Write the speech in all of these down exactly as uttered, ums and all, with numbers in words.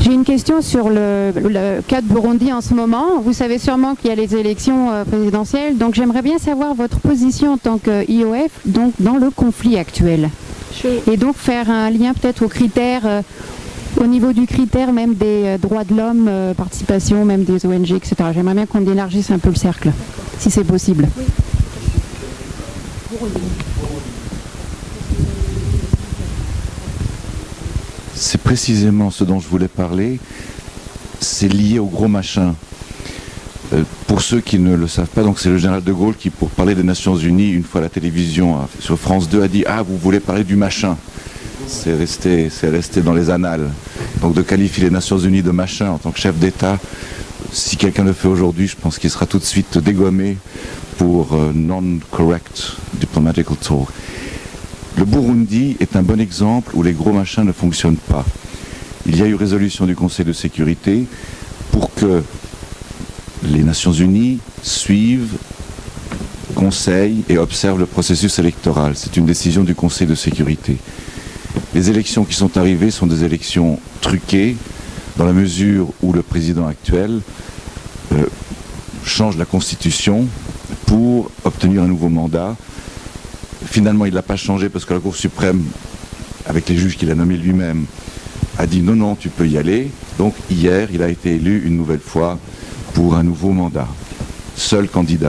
J'ai une question sur le, le cas de Burundi en ce moment. Vous savez sûrement qu'il y a les élections euh, présidentielles, donc j'aimerais bien savoir votre position en tant que I O F donc, dans le conflit actuel. Je... Et donc faire un lien peut-être aux critères, euh, au niveau du critère même des euh, droits de l'homme, euh, participation même des O N G, et cetera. J'aimerais bien qu'on élargisse un peu le cercle, si c'est possible. Oui. C'est précisément ce dont je voulais parler. C'est lié au gros machin. Euh, pour ceux qui ne le savent pas, donc c'est le général de Gaulle qui, pour parler des Nations Unies, une fois à la télévision a, sur France deux, a dit « Ah, vous voulez parler du machin ». C'est resté, c'est resté dans les annales. Donc de qualifier les Nations Unies de machin en tant que chef d'État, si quelqu'un le fait aujourd'hui, je pense qu'il sera tout de suite dégommé pour euh, non-correct diplomatical talk. Le Burundi est un bon exemple où les gros machins ne fonctionnent pas. Il y a eu résolution du Conseil de sécurité pour que les Nations Unies suivent, conseillent et observent le processus électoral. C'est une décision du Conseil de sécurité. Les élections qui sont arrivées sont des élections truquées dans la mesure où le président actuel euh, change la Constitution pour obtenir un nouveau mandat. Finalement, il ne l'a pas changé parce que la Cour suprême, avec les juges qu'il a nommés lui-même, a dit non, non, tu peux y aller. Donc hier, il a été élu une nouvelle fois pour un nouveau mandat. Seul candidat.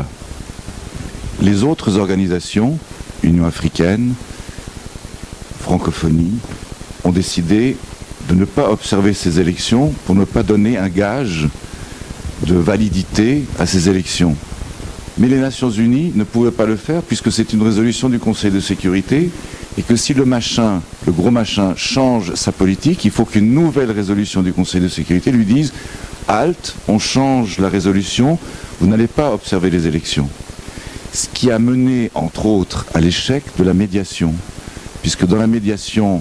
Les autres organisations, Union africaine, Francophonie, ont décidé de ne pas observer ces élections pour ne pas donner un gage de validité à ces élections. Mais les Nations Unies ne pouvaient pas le faire puisque c'est une résolution du Conseil de sécurité et que si le machin, le gros machin, change sa politique, il faut qu'une nouvelle résolution du Conseil de sécurité lui dise « Halte, on change la résolution, vous n'allez pas observer les élections ». Ce qui a mené, entre autres, à l'échec de la médiation. Puisque dans la médiation,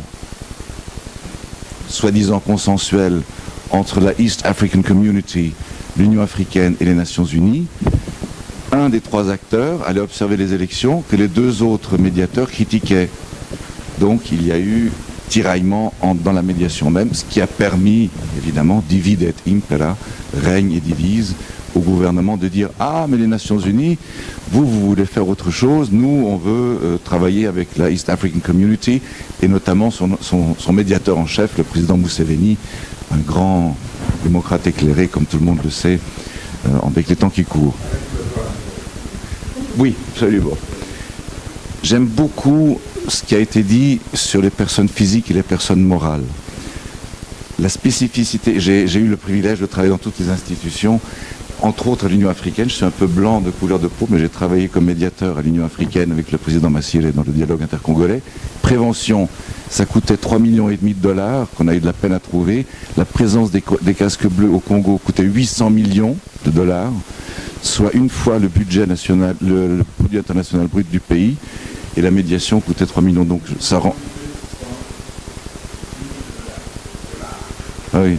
soi-disant consensuelle, entre la East African Community, l'Union africaine et les Nations Unies, un des trois acteurs allait observer les élections que les deux autres médiateurs critiquaient. Donc il y a eu tiraillement en, dans la médiation même, ce qui a permis, évidemment, divide et impera, règne et divise, au gouvernement de dire « Ah, mais les Nations Unies, vous, vous voulez faire autre chose, nous, on veut euh, travailler avec la East African Community, et notamment son, son, son médiateur en chef, le président Museveni, un grand démocrate éclairé, comme tout le monde le sait, euh, avec les temps qui courent. » Oui, absolument. J'aime beaucoup ce qui a été dit sur les personnes physiques et les personnes morales. La spécificité, j'ai j'ai eu le privilège de travailler dans toutes les institutions, entre autres à l'Union africaine. Je suis un peu blanc de couleur de peau, mais j'ai travaillé comme médiateur à l'Union africaine avec le président Massiele dans le dialogue intercongolais. Prévention, ça coûtait trois millions et demi de dollars, qu'on a eu de la peine à trouver. La présence des, des casques bleus au Congo coûtait huit cents millions de dollars, soit une fois le budget national, le, le produit international brut du pays, et la médiation coûtait trois millions. Donc ça rend... Ah oui.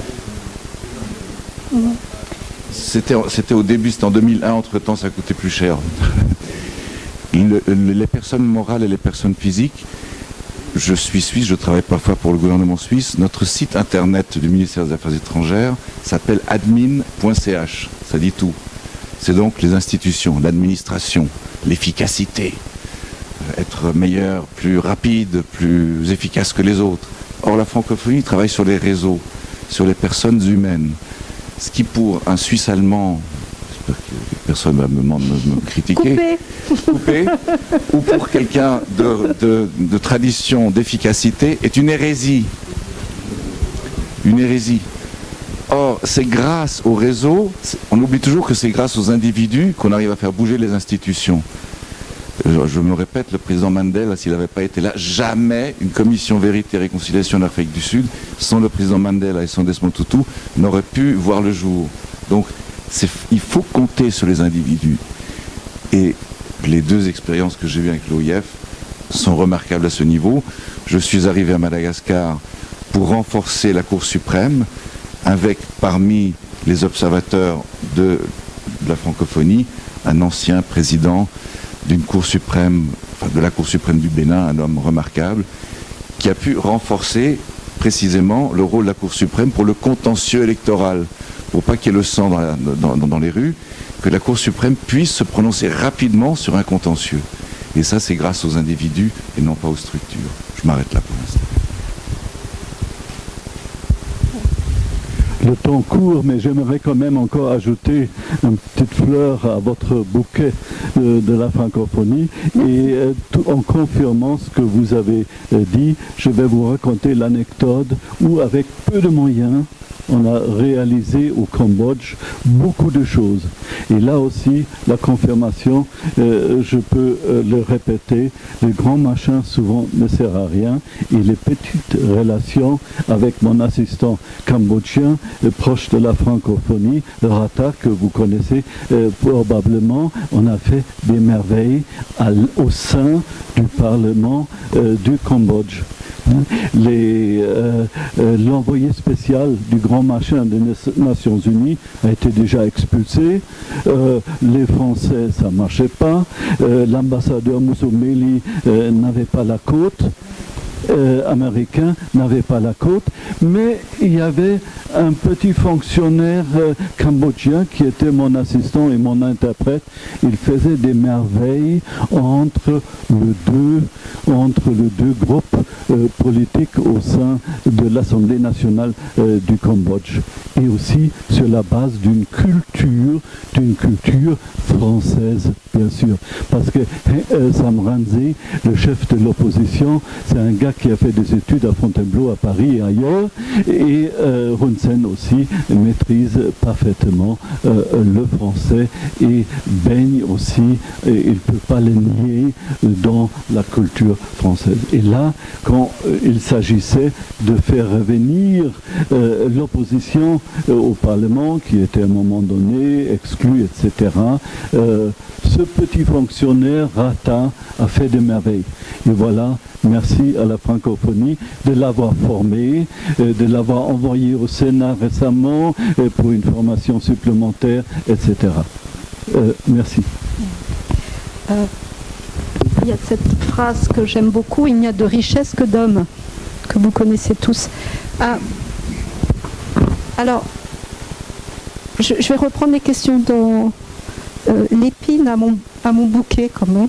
C'était, c'était au début, c'était en deux mille un, entre-temps ça coûtait plus cher. Le, les personnes morales et les personnes physiques, je suis suisse, je travaille parfois pour le gouvernement suisse, notre site internet du ministère des Affaires étrangères s'appelle admin point c h, ça dit tout. C'est donc les institutions, l'administration, l'efficacité, être meilleur, plus rapide, plus efficace que les autres. Or la francophonie travaille sur les réseaux, sur les personnes humaines. Ce qui pour un Suisse allemand, j'espère que personne va me, me, me critiquer, Coupé. Coupé, ou pour quelqu'un de, de, de tradition, d'efficacité, est une hérésie. Une hérésie. Or, c'est grâce au réseau, on oublie toujours que c'est grâce aux individus qu'on arrive à faire bouger les institutions. Je, je me répète, le président Mandela, s'il n'avait pas été là, jamais une commission vérité et réconciliation en Afrique du Sud, sans le président Mandela et sans Desmond Tutu, n'aurait pu voir le jour. Donc, c'est, il faut compter sur les individus. Et les deux expériences que j'ai eues avec l'O I F sont remarquables à ce niveau. Je suis arrivé à Madagascar pour renforcer la Cour suprême, avec parmi les observateurs de, de la francophonie, un ancien président d'une Cour suprême, enfin de la Cour suprême du Bénin, un homme remarquable, qui a pu renforcer précisément le rôle de la Cour suprême pour le contentieux électoral, pour pas qu'il y ait le sang dans, la, dans, dans, dans les rues, que la Cour suprême puisse se prononcer rapidement sur un contentieux. Et ça, c'est grâce aux individus et non pas aux structures. Je m'arrête là pour l'instant. Le temps court, mais j'aimerais quand même encore ajouter une petite fleur à votre bouquet euh, de la francophonie. Et euh, tout, en confirmant ce que vous avez euh, dit, je vais vous raconter l'anecdote où, avec peu de moyens, on a réalisé au Cambodge beaucoup de choses. Et là aussi, la confirmation, euh, je peux euh, le répéter, le grand machin souvent ne sert à rien. Et les petites relations avec mon assistant cambodgien, euh, proche de la francophonie, le Rata, que vous connaissez euh, probablement, on a fait des merveilles à, au sein du Parlement euh, du Cambodge. Euh, euh, l'envoyé spécial du grand machin des Nations Unies a été déjà expulsé. Euh, les Français, ça ne marchait pas. Euh, L'ambassadeur Moussoumeli euh, n'avait pas la côte. Euh, américain n'avait pas la côte, mais il y avait un petit fonctionnaire euh, cambodgien qui était mon assistant et mon interprète. Il faisait des merveilles entre le deux, entre les deux groupes euh, politiques au sein de l'Assemblée nationale euh, du Cambodge, et aussi sur la base d'une culture, d'une culture française, bien sûr, parce que euh, Sam Rainsy, le chef de l'opposition, c'est un gars qui a fait des études à Fontainebleau, à Paris et ailleurs, et euh, Hun Sen aussi maîtrise parfaitement euh, le français et baigne aussi, et il ne peut pas le nier, dans la culture française. Et là, quand euh, il s'agissait de faire revenir euh, l'opposition euh, au Parlement, qui était à un moment donné exclue, et cetera, euh, ce petit fonctionnaire Rata a fait des merveilles. Et voilà, merci à la francophonie de l'avoir formé, de l'avoir envoyé au Sénat récemment pour une formation supplémentaire, et cetera. Euh, merci. Euh, il y a cette phrase que j'aime beaucoup, il n'y a de richesse que d'hommes, que vous connaissez tous. Ah, alors, je, je vais reprendre les questions dans euh, l'épine à mon, à mon bouquet quand même.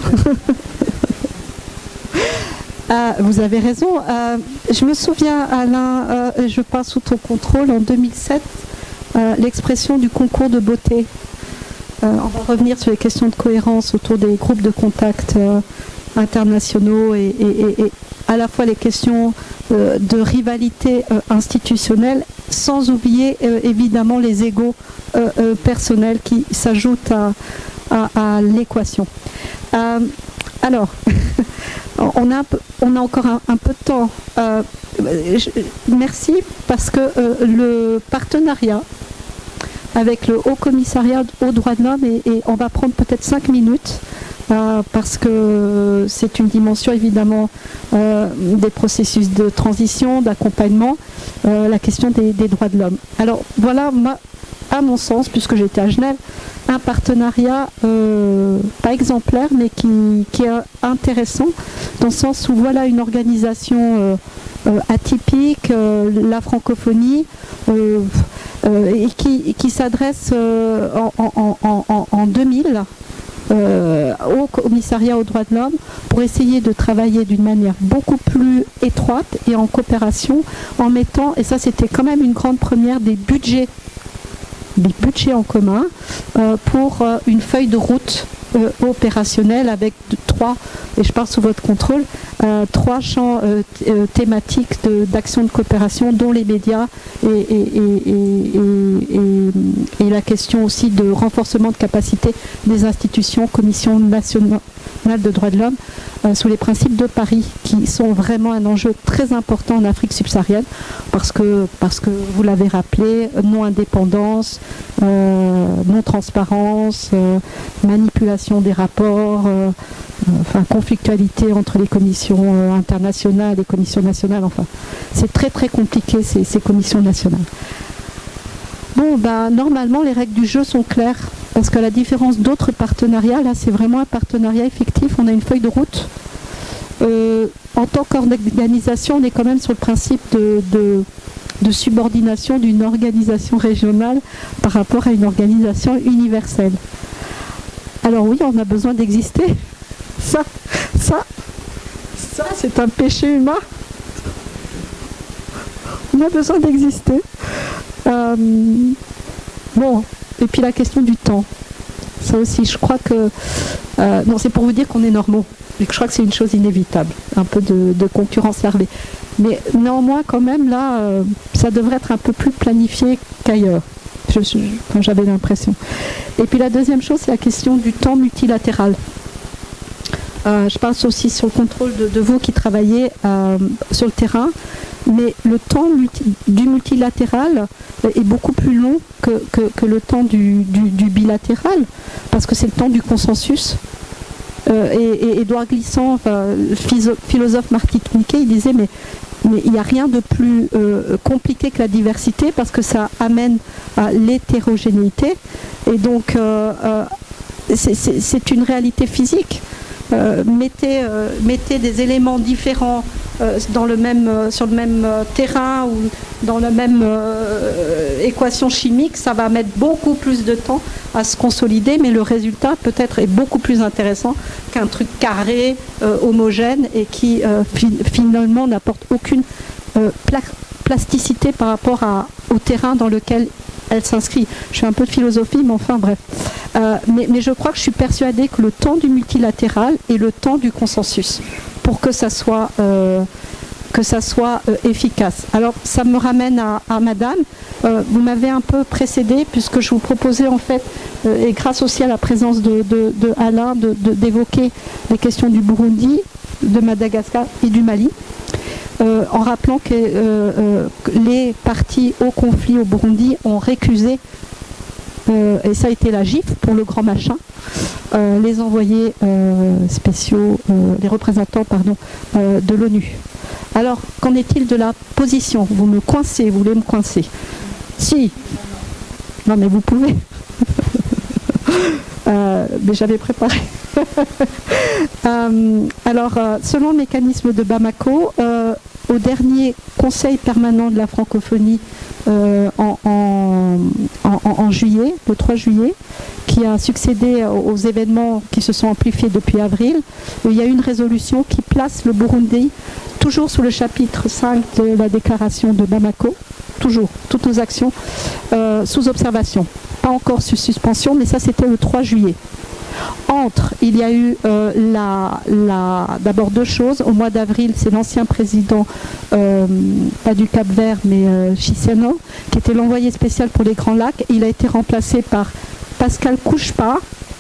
Ah, vous avez raison. Euh, je me souviens, Alain, euh, je passe sous ton contrôle, en deux mille sept, euh, l'expression du concours de beauté. Euh, on va revenir sur les questions de cohérence autour des groupes de contact euh, internationaux et, et, et, et à la fois les questions euh, de rivalité euh, institutionnelle, sans oublier euh, évidemment les égos euh, euh, personnels qui s'ajoutent à, à, à l'équation. Euh, alors, on, a un peu, on a encore un, un peu de temps. Euh, je, merci parce que euh, le partenariat avec le Haut Commissariat aux droits de l'homme, et, et on va prendre peut-être cinq minutes, euh, parce que c'est une dimension évidemment euh, des processus de transition, d'accompagnement, euh, la question des, des droits de l'homme. Alors voilà, moi, à mon sens, puisque j'étais à Genève, un partenariat euh, pas exemplaire, mais qui, qui est intéressant, dans le sens où voilà une organisation euh, euh, atypique, euh, la francophonie, euh, euh, et qui, qui s'adresse euh, en, en, en, en, en deux mille euh, au commissariat aux droits de l'homme pour essayer de travailler d'une manière beaucoup plus étroite et en coopération, en mettant, et ça c'était quand même une grande première, des budgets des budgets en commun euh, pour euh, une feuille de route euh, opérationnelle avec trois, et je parle sous votre contrôle, euh, trois champs euh, euh, thématiques d'action de, de coopération, dont les médias et, et, et, et, et, et la question aussi de renforcement de capacité des institutions, Commission nationale de droits de l'homme, euh, sous les principes de Paris, qui sont vraiment un enjeu très important en Afrique subsaharienne, parce que, parce que vous l'avez rappelé, non-indépendance, euh, non-transparence, euh, manipulation des rapports, euh, euh, enfin conflictualité entre les commissions euh, internationales et les commissions nationales, enfin c'est très très compliqué ces, ces commissions nationales. Bon, ben, normalement, les règles du jeu sont claires, parce qu'à la différence d'autres partenariats, là, c'est vraiment un partenariat effectif. On a une feuille de route euh, en tant qu'organisation, on est quand même sur le principe de, de, de subordination d'une organisation régionale par rapport à une organisation universelle. Alors oui, on a besoin d'exister. Ça, ça, ça, c'est un péché humain. On a besoin d'exister. Euh, bon, et puis la question du temps. Ça aussi, je crois que... Euh, non, c'est pour vous dire qu'on est normaux. Et que je crois que c'est une chose inévitable. Un peu de, de concurrence larvée. Mais néanmoins, quand même, là, euh, ça devrait être un peu plus planifié qu'ailleurs. Je, je, quand j'avais l'impression. Et puis la deuxième chose, c'est la question du temps multilatéral. Euh, je pense aussi sur le contrôle de, de vous qui travaillez euh, sur le terrain, mais le temps multi, du multilatéral est beaucoup plus long que, que, que le temps du, du, du bilatéral, parce que c'est le temps du consensus. Euh, et, et Édouard Glissant, enfin, philosophe martiniquais, il disait mais Mais il n'y a rien de plus euh, compliqué que la diversité parce que ça amène à l'hétérogénéité. Et donc, euh, euh, c'est une réalité physique. Euh, mettez, euh, mettez des éléments différents euh, dans le même, euh, sur le même euh, terrain ou dans la même euh, équation chimique, ça va mettre beaucoup plus de temps à se consolider, mais le résultat peut-être est beaucoup plus intéressant qu'un truc carré, euh, homogène et qui euh, fi finalement n'apporte aucune euh, pla plasticité par rapport à, au terrain dans lequel elle s'inscrit. Je fais un peu de philosophie, mais enfin bref. Euh, mais, mais je crois que je suis persuadée que le temps du multilatéral est le temps du consensus pour que ça soit, euh, que ça soit euh, efficace. Alors ça me ramène à, à Madame. Euh, vous m'avez un peu précédé puisque je vous proposais en fait, euh, et grâce aussi à la présence de, de, de Alain, d'évoquer de, de, les questions du Burundi, de Madagascar et du Mali. Euh, en rappelant que euh, euh, les partis au conflit au Burundi ont récusé, euh, et ça a été la gifle pour le grand machin, euh, les envoyés euh, spéciaux, euh, les représentants pardon, euh, de l'ONU. Alors, qu'en est-il de la position? Vous me coincez, vous voulez me coincer? Si. Non mais vous pouvez. euh, mais j'avais préparé. euh, alors, euh, selon le mécanisme de Bamako, euh, au dernier Conseil permanent de la francophonie euh, en, en, en, en juillet, le trois juillet, qui a succédé aux événements qui se sont amplifiés depuis avril, il y a eu une résolution qui place le Burundi toujours sous le chapitre cinq de la déclaration de Bamako, toujours, toutes nos actions, euh, sous observation. Pas encore sous suspension, mais ça c'était le trois juillet. Entre, il y a eu euh, la, la, d'abord deux choses. Au mois d'avril, c'est l'ancien président, euh, pas du Cap-Vert, mais euh, Chissano, qui était l'envoyé spécial pour les Grands Lacs. Il a été remplacé par Pascal Couchepin,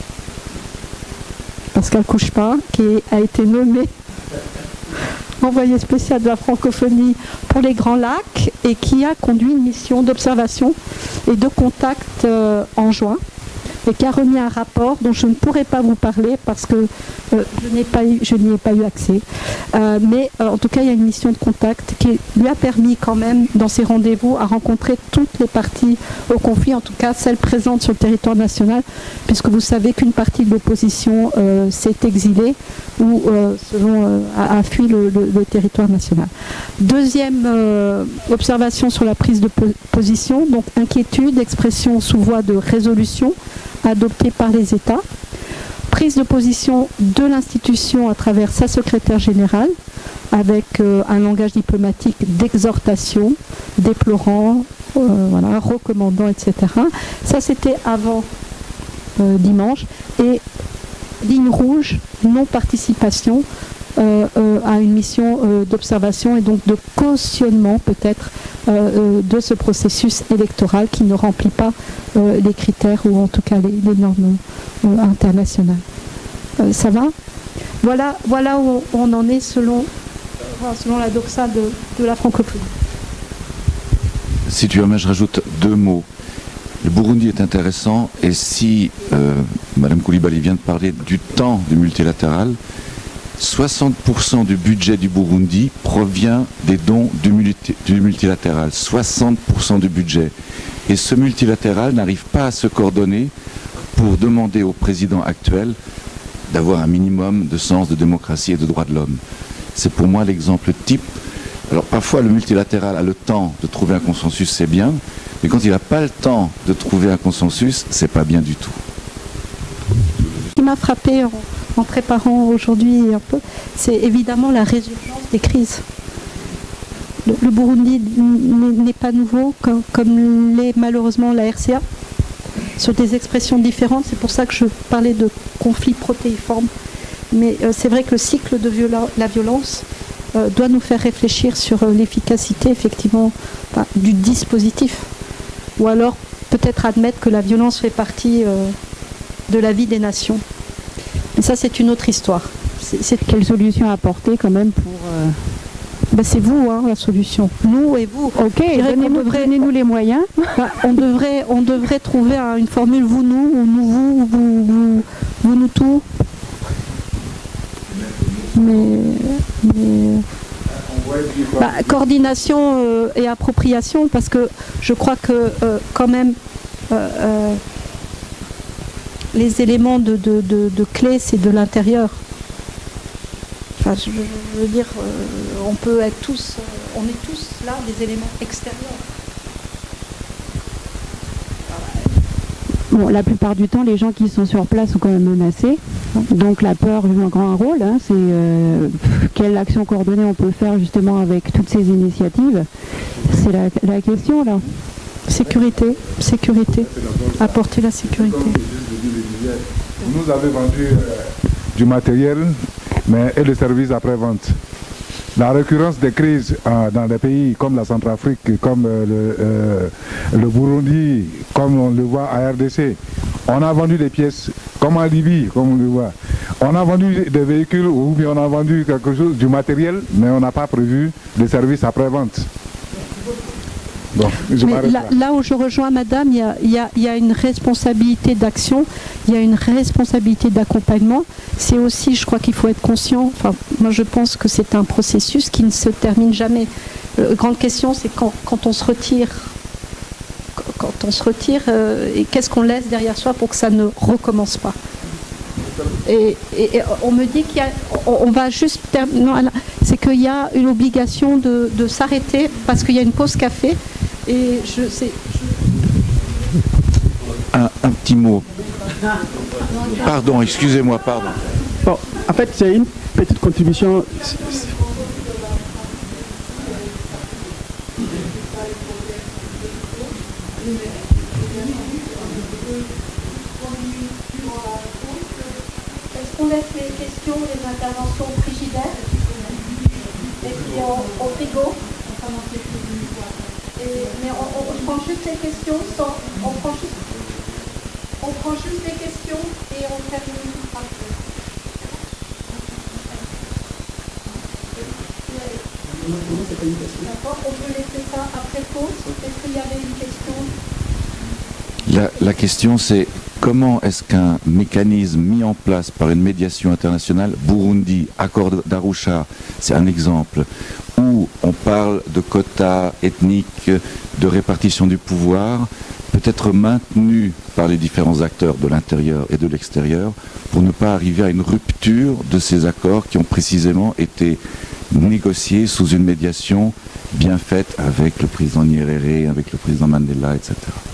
Pascal Couchepin, qui a été nommé envoyé spécial de la francophonie pour les Grands Lacs et qui a conduit une mission d'observation et de contact euh, en juin. Et qui a remis un rapport dont je ne pourrais pas vous parler parce que euh, je n'ai pas eu, je n'y ai pas eu accès. Euh, mais euh, en tout cas, il y a une mission de contact qui lui a permis quand même, dans ses rendez-vous, à rencontrer toutes les parties au conflit, en tout cas celles présentes sur le territoire national, puisque vous savez qu'une partie de l'opposition euh, s'est exilée ou euh, selon, euh, a, a fui le, le, le territoire national. Deuxième euh, observation sur la prise de po position, donc inquiétude, expression sous voie de résolution, adoptée par les États, prise de position de l'institution à travers sa secrétaire générale, avec euh, un langage diplomatique d'exhortation, déplorant, euh, voilà, recommandant, et cetera. Ça, c'était avant euh, dimanche. Et ligne rouge, non-participation euh, euh, à une mission euh, d'observation et donc de cautionnement peut-être euh, euh, de ce processus électoral qui ne remplit pas euh, les critères ou en tout cas les, les normes euh, internationales. Euh, ça va? Voilà, voilà où on en est selon, selon la doxa de, de la francophonie. Si tu permets, je rajoute deux mots. Le Burundi est intéressant et si euh, Madame Coulibaly vient de parler du temps du multilatéral, soixante pour cent du budget du Burundi provient des dons du, multi, du multilatéral. soixante pour cent du budget. Et ce multilatéral n'arrive pas à se coordonner pour demander au président actuel d'avoir un minimum de sens de démocratie et de droits de l'homme. c'est pour moi l'exemple type. Alors parfois le multilatéral a le temps de trouver un consensus, c'est bien, mais quand il n'a pas le temps de trouver un consensus, c'est pas bien du tout. Ce qui m'a frappé en, en préparant aujourd'hui un peu, c'est évidemment la résurgence des crises. Le, le Burundi n'est pas nouveau, comme, comme l'est malheureusement la R C A, sur des expressions différentes. C'est pour ça que je parlais de conflit protéiforme. Mais euh, c'est vrai que le cycle de viola la violence euh, doit nous faire réfléchir sur euh, l'efficacité, effectivement, enfin, du dispositif. Ou alors, peut-être admettre que la violence fait partie euh, de la vie des nations. Mais ça, c'est une autre histoire. C'est quelle solution apporter quand même pour... Euh... Ben c'est vous, hein, la solution. Nous et vous. Ok, donnez-nous devrait... donnez les moyens. Ben, on, devrait, on devrait trouver hein, une formule vous-nous, ou nous-vous, vous, vous, nous tout. Mais, mais bah, coordination euh, et appropriation, parce que je crois que euh, quand même euh, euh, les éléments de, de, de, de clé, c'est de l'intérieur. Enfin, je, je veux dire, euh, on peut être tous, euh, on est tous là des éléments extérieurs. Bon, la plupart du temps, les gens qui sont sur place sont quand même menacés. Donc la peur joue un grand rôle. Hein. C'est euh, quelle action coordonnée on peut faire justement avec toutes ces initiatives. C'est la, la question là. Sécurité, sécurité, apporter la sécurité. Vous nous avez vendu euh, du matériel, mais et le service après-vente. La récurrence des crises euh, dans des pays comme la Centrafrique, comme euh, le, euh, le Burundi, comme on le voit à R D C, on a vendu des pièces, comme en Libye, comme on le voit. On a vendu des véhicules ou bien on a vendu quelque chose, du matériel, mais on n'a pas prévu de services après-vente. Bon, mais là, là où je rejoins madame, il y a, y a, y a une responsabilité d'action, il y a une responsabilité d'accompagnement. C'est aussi, je crois qu'il faut être conscient, enfin, moi je pense que c'est un processus qui ne se termine jamais. La grande question, c'est quand, quand on se retire, quand on se retire, euh, et qu'est-ce qu'on laisse derrière soi pour que ça ne recommence pas. Et, et, et on me dit qu'il y a, on, on va juste terminer, c'est qu'il y a une obligation de, de s'arrêter parce qu'il y a une pause café. Et je sais. Je... Un, un petit mot. Pardon, excusez-moi, pardon. Bon, en fait, c'est une petite contribution. Est-ce qu'on laisse les questions, les interventions frigidaires et puis au frigo? Et, mais on, on, on prend juste les questions, sans, on, prend juste, on prend juste les questions et on termine après. D'accord, on peut laisser ça après pause. Est-ce qu'il y avait une question? La, la question c'est comment est-ce qu'un mécanisme mis en place par une médiation internationale, Burundi, accord d'Arusha, c'est un exemple, où on parle de quotas ethniques, de répartition du pouvoir, peut être maintenu par les différents acteurs de l'intérieur et de l'extérieur pour ne pas arriver à une rupture de ces accords qui ont précisément été négociés sous une médiation bien faite avec le président Nyerere, avec le président Mandela, et cetera.